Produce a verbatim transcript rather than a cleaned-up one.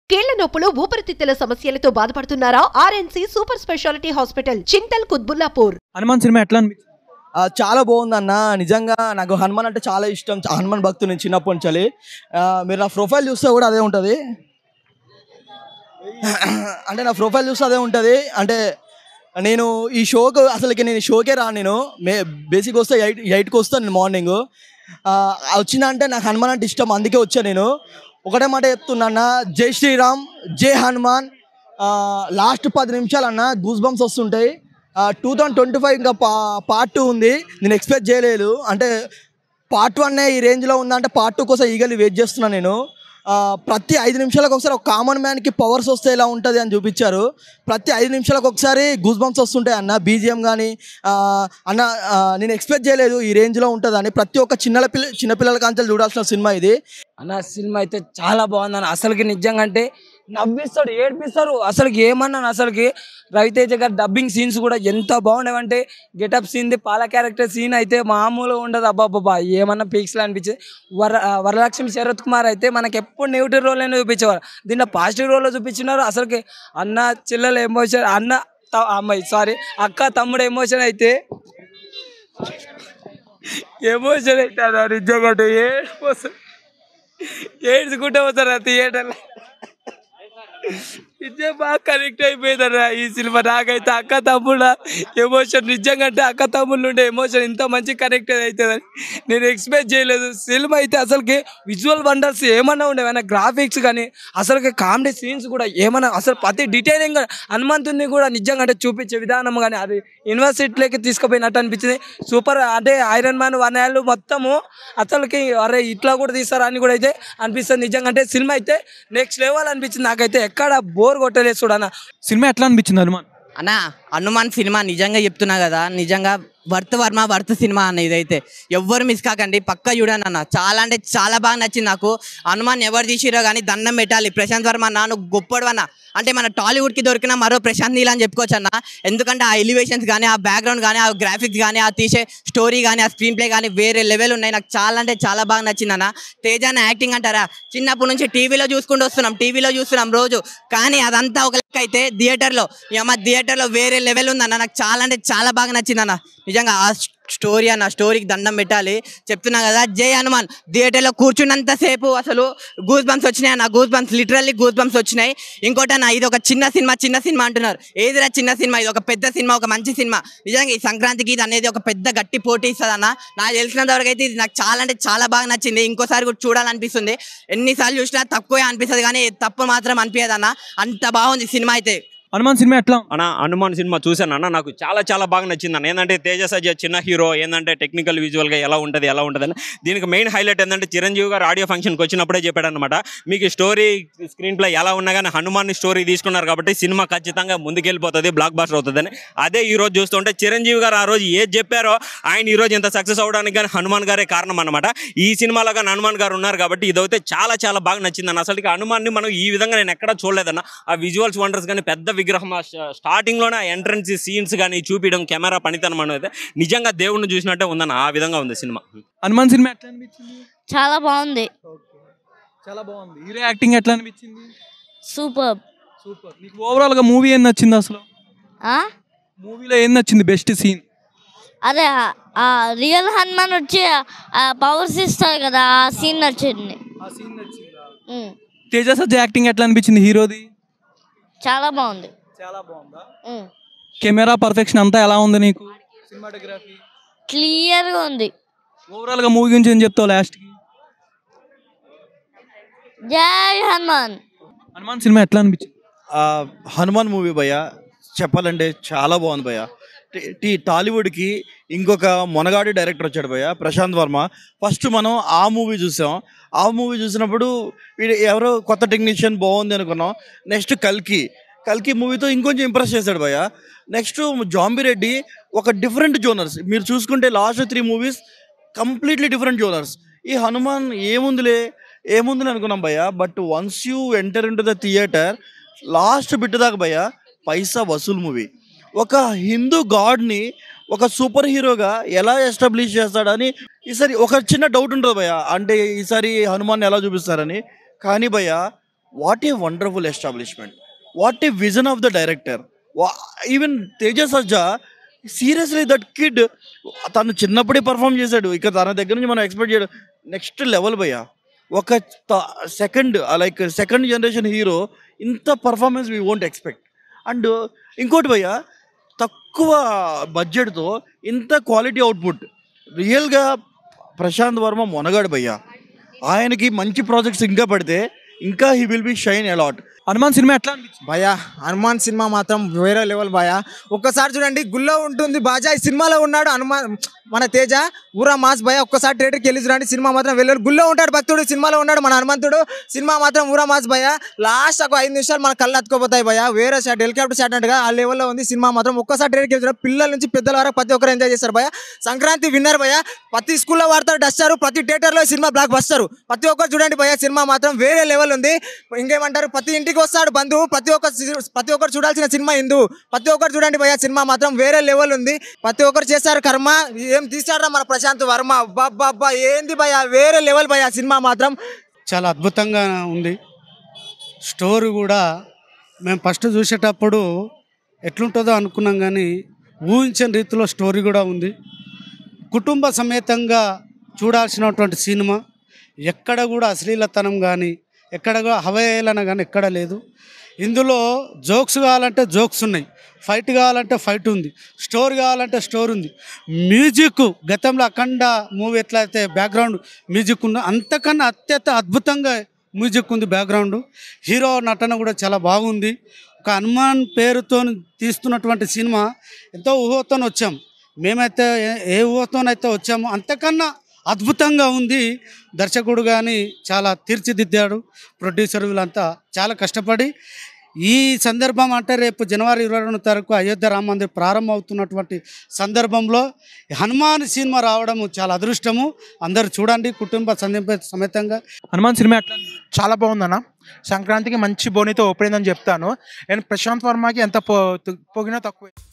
కీళ్ల నొప్పులు ఊపిరితిత్తుల సమస్యలతో బాధపడుతున్నారా? RNC super speciality hospital Chintal Qutbullapur. Hanuman cinema ఎట్లా అనిపించింది? చాలా బాగుందన్న. నిజంగా నాకు హనుమాన్ అంటే చాలా ఇష్టం. హనుమాన్ భక్తుని చిన్నప్పటి నుంచి. మీరు నా ప్రొఫైల్ చూస్తే కూడా అదే ఉంటుంది. అంటే నా ప్రొఫైల్ చూస్తే అదే ఉంటుంది. అంటే నేను ఈ షోకు అసలుకి నేను షోకే రా నేను మే బేసిక్ వస్తే ఎయిట్ ఎయిట్కి వస్తాను నేను మార్నింగ్. వచ్చిన అంటే నాకు హనుమాన్ అంటే ఇష్టం, అందుకే వచ్చా నేను. ఒకటే మాట చెప్తున్నా, జై శ్రీరామ్, జై హనుమాన్. లాస్ట్ పది నిమిషాలు అన్న గూస్ బంప్స్ వస్తుంటాయి. టూ థౌజండ్ ట్వంటీ ఫైవ్ ఇంకా పా పార్ట్ టూ ఉంది. నేను ఎక్స్పెక్ట్ చేయలేదు. అంటే పార్ట్ వన్నే ఈ రేంజ్లో ఉందంటే పార్ట్ టూ కోసం ఈగలి వెయిట్ చేస్తున్నాను నేను. ప్రతి ఐదు నిమిషాలకు ఒకసారి ఒక కామన్ మ్యాన్కి పవర్స్ వస్తే ఎలా ఉంటుంది అని చూపించారు. ప్రతి ఐదు నిమిషాలకు ఒకసారి గూస్ బంప్స్ వస్తుంటాయి అన్న. బీజిఎం కానీ అన్న నేను ఎక్స్పెక్ట్ చేయలేదు ఈ రేంజ్లో ఉంటుందని. ప్రతి ఒక్క చిన్న పిల్ల చిన్నపిల్లల కాంచెలు చూడాల్సిన సినిమా ఇది అన్న. సినిమా అయితే చాలా బాగుందన్న. అసలుకి నిజంగా అంటే నవ్విస్తాడు, ఏడ్పిస్తారు. అసలుకి ఏమన్నాను, అసలుకి రవితేజ గారి డబ్బింగ్ సీన్స్ కూడా ఎంత బాగుండేవంటే గెటప్ సీన్, పాల క్యారెక్టర్ సీన్ అయితే మామూలుగా ఉండదు. అబ్బాబ్బా ఏమన్నా పీక్స్లో అనిపించేది. వర వరలక్ష్మి శరత్ కుమార్ అయితే మనకి ఎప్పుడు నెగిటివ్ రోల్ అయినా చూపించేవారు. దీంట్లో పాజిటివ్ రోల్లో చూపించినారు. అసలుకి అన్న చెల్లెల ఎమోషన్, అన్న అమ్మాయి సారీ అక్క తమ్ముడు ఎమోషన్ అయితే ఎమోషన్ అవుతారు నిజంగా. ఏడ్పోతారు, ఏడ్చుకుంటే పోతారు ఆ థియేటర్లో. నిజంగా బాగా కనెక్ట్ అయిపోయిందన్న ఈ సినిమా. నాకైతే అక్క తమ్ముళ్ళ ఎమోషన్ నిజంగా అంటే అక్క తమ్ముళ్ళు ఉండే ఎమోషన్ ఇంత మంచి కనెక్ట్ అవుతుందని నేను ఎక్స్పెక్ట్ చేయలేదు. సినిమా అయితే అసలుకి విజువల్ వండర్స్ ఏమన్నా ఉండేవన్నా, గ్రాఫిక్స్ కానీ అసలుకి కామెడీ సీన్స్ కూడా ఏమన్నా, అసలు ప్రతి డీటెయిలింగ్ హనుమంతుని కూడా నిజంగా అంటే చూపించే విధానం కానీ అది యూనివర్సిటీలోకి తీసుకుపోయినట్టు అనిపించింది. సూపర్. అంటే ఐరన్ మ్యాన్ వన్ ఏళ్ళు మొత్తము అసలుకి అరే ఇట్లా కూడా తీస్తారా అని కూడా అయితే అనిపిస్తుంది. నిజంగా అంటే సినిమా అయితే నెక్స్ట్ లెవెల్ అనిపించింది. నాకైతే ఎక్కడ బోర్ కొట్టలేదు చూడన్న. సినిమా ఎట్లా అనిపించింది హనుమాన్? అన్న హనుమాన్ సినిమా నిజంగా చెప్తున్నా కదా, నిజంగా వర్త్ వర్మ వర్త్ సినిమా అన్న. ఇదైతే ఎవ్వరు మిస్ కాకండి, పక్కా చూడండి అన్న. చాలా అంటే చాలా బాగా నచ్చింది నాకు. హనుమాన్ ఎవరు తీసిరో కానీ దండం పెట్టాలి. ప్రశాంత్ వర్మ అన్న నువ్వు గొప్పడు అన్న. అంటే మన టాలీవుడ్కి దొరికిన మరో ప్రశాంత్ నీల్ అని చెప్పుకోవచ్చు అన్న. ఎందుకంటే ఆ ఎలివేషన్స్ కానీ, ఆ బ్యాక్గ్రౌండ్ కానీ, ఆ గ్రాఫిక్స్ కానీ, ఆ తీసే స్టోరీ కానీ, ఆ స్క్రీన్ ప్లే కానీ వేరే లెవెల్ ఉన్నాయి. నాకు చాలా అంటే చాలా బాగా నచ్చింది అన్న. తేజాన యాక్టింగ్ అంటారా, చిన్నప్పటి నుంచి టీవీలో చూసుకుంటూ వస్తున్నాం, టీవీలో చూస్తున్నాం రోజు. కానీ అదంతా ఒక లెక్క అయితే థియేటర్లో ఏమో థియేటర్లో వేరే లెవెల్ ఉందన్న. నాకు చాలా అంటే చాలా బాగా నచ్చింది అన్న. నిజంగా ఆ స్టోరీ అన్న, స్టోరీకి దండం పెట్టాలి. చెప్తున్నా కదా, జై హనుమాన్. థియేటర్లో కూర్చున్నంతసేపు అసలు గూస్ బంప్స్ వచ్చినాయి అన్న. Goose bumps literally goose bumps వచ్చినాయి. ఇంకోటి అన్న, ఇది ఒక చిన్న సినిమా చిన్న సినిమా అంటున్నారు. ఏదిరా చిన్న సినిమా, ఇది ఒక పెద్ద సినిమా, ఒక మంచి సినిమా. నిజంగా ఈ సంక్రాంతికి ఇది అనేది ఒక పెద్ద గట్టి పోటీ ఇస్తుంది అన్న. నాకు తెలిసినంత వరకు అయితే ఇది నాకు చాలా అంటే చాలా బాగా నచ్చింది. ఇంకోసారి కూడా చూడాలనిపిస్తుంది. ఎన్నిసార్లు చూసినా తక్కువే అనిపిస్తుంది కానీ తప్పు మాత్రం అనిపించదు అన్న. అంత బాగుంది సినిమా అయితే. హనుమాన్ సినిమా ఎట్లా అన్న? హనుమాన్ సినిమా చూశాను అన్న, నాకు చాలా చాలా బాగా నచ్చింది అన్న. ఏంటంటే తేజ సజ్జ చిన్న హీరో, ఏంటంటే టెక్నికల్ విజువల్గా ఎలా ఉంటుంది ఎలా ఉంటుంది అని. దీనికి మెయిన్ హైలైట్ ఏంటంటే చిరంజీవి గారు ఆడియో ఫంక్షన్కి వచ్చినప్పుడే చెప్పాడు అనమాట, మీకు స్టోరీ స్క్రీన్ ప్లే ఎలా ఉన్నా కానీ హనుమాన్ స్టోరీ తీసుకున్నారు కాబట్టి సినిమా ఖచ్చితంగా ముందుకెళ్ళిపోతుంది, బ్లాక్ బాస్టర్ అవుతుందని. అదే ఈ రోజు చూస్తుంటే చిరంజీవి గారు ఆ రోజు ఏది చెప్పారో ఆయన ఈ రోజు ఇంత సక్సెస్ అవ్వడానికి కానీ హనుమాన్ గారే కారణం అనమాట. ఈ సినిమాలో కానీ హనుమాన్ గారు ఉన్నారు కాబట్టి ఇదైతే చాలా చాలా బాగా నచ్చింది అన్న. అసలు హనుమాన్ని మనం ఈ విధంగా నేను ఎక్కడా చూడలేదన్న. ఆ విజువల్స్ వండర్స్ కానీ, పెద్ద విగ్రహం, స్టార్టింగ్లోనే ఎంట్రన్స్ సీన్స్ కానీ చూపించడం, కెమెరా పనితనం అనేది నిజంగా దేవుడిని చూసినట్టే ఉందన్న. ఆ విధంగా ఉంది సినిమా. హనుమాన్ సినిమా ఎట్లా అనిపించింది? చాలా బాగుంది. చాలా బాగుంది. హీరో యాక్టింగ్ ఎట్లా అనిపించింది? Super super. నీకు ఓవరాల్ గా మూవీ ఏం నచ్చింది అసలు? మూవీలో ఏం నచ్చింది బెస్ట్ సీన్? అదే ఆ రియల్ హనుమాన్ వచ్చి పవర్స్ ఇస్తారు కదా, ఆ సీన్ నచ్చింది. ఆ సీన్ నచ్చిందా? తేజ సజ్జ యాక్టింగ్ ఎట్లా అనిపించింది హీరోది? చాలా బాగుంది. చాలా బాగుందా? కెమెరా పర్ఫెక్షన్ అంతా ఎలా ఉంది నీకు? సినిమాటోగ్రఫీ క్లియర్ గా ఉంది. ఓవరాల్ గా మూవీ గురించి ఏం చెప్తావు లాస్ట్ కి? జై హనుమాన్. హనుమాన్ సినిమా ఎట్లా అనిపించింది? హనుమాన్ మూవీ భయ్య చెప్పాలంటే చాలా బాగుంది భయ్య. టీ టాలీవుడ్కి ఇంకొక మొనగాడి డైరెక్టర్ వచ్చాడు భయ్య, ప్రశాంత్ వర్మ. ఫస్ట్ మనం ఆ మూవీ చూసాం. ఆ మూవీ చూసినప్పుడు వీడు ఎవరో కొత్త టెక్నీషియన్ బాగుంది అనుకున్నాం. నెక్స్ట్ కల్కి కల్కి మూవీతో ఇంకొంచెం ఇంప్రెస్ చేశాడు భయ్య. నెక్స్ట్ జాంబీ రెడ్డి ఒక డిఫరెంట్ జోనర్స్. మీరు చూసుకుంటే last three movies completely different genres. ఈ హనుమాన్ ఏముందిలే ఏముందిలే అనుకున్నాం భయ్య. But once you enter into the theatre last bit దాకా భయ్య పైసా వసూల్ మూవీ. ఒక హిందూ గాడ్ని ఒక సూపర్ హీరోగా ఎలా ఎస్టాబ్లిష్ చేస్తాడని ఈసారి ఒక చిన్న డౌట్ ఉంటుంది భయ్య. అంటే ఈసారి హనుమాన్ ఎలా చూపిస్తారని. కానీ భయ్య what a wonderful establishment, what a vision of the director. Even Teja Sajja seriously that kid తను చిన్నప్పుడే పర్ఫామ్ చేశాడు. ఇక తన దగ్గర నుంచి మనం ఎక్స్పెక్ట్ చేయడం నెక్స్ట్ లెవెల్ భయ్యా. ఒక second like second generation hero ఇంత performance we won't expect. And ఇంకోటి భయ్యా, తక్కువ బడ్జెట్తో ఇంత క్వాలిటీ అవుట్పుట్. రియల్గా ప్రశాంత్ వర్మ మొనగాడు భయ్యా. ఆయనకి మంచి ప్రాజెక్ట్స్ ఇంకా పడితే ఇంకా he will be shine a lot. Hanuman cinema ఎట్లా అనిపించింది భయ్యా? హనుమాన్ సినిమా మాత్రం వేరే లెవెల్ భయ్యా. ఒక్కసారి చూడండి, గుల్లో ఉంటుంది బాజా ఈ సినిమాలో ఉన్నాడు. హనుమాన్ మన తేజ ఊరా మాస్ భయ్యా. ఒక్కసారి థియేటర్కి వెళ్ళి చూడండి, సినిమా మాత్రం వెళ్ళాడు. గుల్లో ఉంటాడు భక్తుడు, సినిమాలో ఉన్నాడు మన హనుమంతుడు. సినిమా మాత్రం ఊరా మాస్ భయ్యా. లాస్ట్ ఒక ఐదు నిమిషాలు మన కళ్ళు అతుకోపోతాయి భయ్యా. వేరే షాట్ హెలికాప్టర్ షాట్ అన్నట్టుగా ఆ లెవెల్లో ఉంది సినిమా మాత్రం. ఒక్కసారి థియేటర్కి వెళ్ళి చూడండి, పిల్లల నుంచి పెద్దల వరకు ప్రతి ఒక్కరు ఎంజాయ్ చేస్తారు భయ్యా. సంక్రాంతి విన్నర్ భయ్యా. ప్రతి స్కూల్లో వాడతారు డస్టారు, ప్రతి థియేటర్లో సినిమా బ్లాక్ బస్టారు. ప్రతి ఒక్కరు చూడండి భయ్యా, సినిమా మాత్రం వేరే లెవెల్ ఉంది. ఇంకేమంటారు, ప్రతి ఇంటికి వస్తాడు బంధువు, ప్రతి ఒక్క ప్రతి ఒక్కరు చూడాల్సిన సినిమా హిందూ. ప్రతి ఒక్కరు చూడండి భయ్యా, సినిమా మాత్రం వేరే లెవెల్ ఉంది. ప్రతి ఒక్కరు చేస్తారు కర్మ. ఏం తీసారా మన ప్రశాంత్ వర్మ, అబ్బా ఏంది భయ్యా, వేరే లెవెల్ భయ్యా సినిమా మాత్రం. చాలా అద్భుతంగా ఉంది. స్టోరీ కూడా మేము ఫస్ట్ చూసేటప్పుడు ఎట్లుంటుందో అనుకున్నాం, కానీ ఊహించని రీతిలో స్టోరీ కూడా ఉంది. కుటుంబ సమేతంగా చూడాల్సినటువంటి సినిమా. ఎక్కడ కూడా అశ్లీలతనం కానీ, ఎక్కడ కూడా హవేళన కానీ ఎక్కడ లేదు. ఇందులో జోక్స్ కావాలంటే జోక్స్ ఉన్నాయి, ఫైట్ కావాలంటే ఫైట్ ఉంది, స్టోరీ కావాలంటే స్టోరీ ఉంది. మ్యూజిక్ గతంలో అఖండ మూవీ ఎట్లయితే బ్యాక్గ్రౌండ్ మ్యూజిక్ ఉందో అంతకన్నా అత్యంత అద్భుతంగా మ్యూజిక్ ఉంది బ్యాక్గ్రౌండ్. హీరో నటన కూడా చాలా బాగుంది. ఒక హనుమాన్ పేరుతో తీస్తున్నటువంటి సినిమా ఎంతో ఊహతో వచ్చాం మేమైతే. ఏ ఊహతోనైతే వచ్చామో అంతకన్నా అద్భుతంగా ఉంది. దర్శకుడు కానీ చాలా తీర్చిదిద్దాడు. ప్రొడ్యూసర్ వీళ్ళంతా చాలా కష్టపడి ఈ సందర్భం అంటే రేపు జనవరి ఇరవై రెండు తారీఖు అయోధ్య రామ మందిర్ ప్రారంభం అవుతున్నటువంటి సందర్భంలో హనుమాన్ సినిమా రావడం చాలా అదృష్టము. అందరూ చూడండి కుటుంబ సమేతంగా. హనుమాన్ సినిమా ఎట్లా? చాలా బాగుందన్న. సంక్రాంతికి మంచి బోనితో ఓపెన్ అయిందని చెప్తాను. అండ్ ప్రశాంత్ వర్మకి ఎంత పొగినా తక్కువే.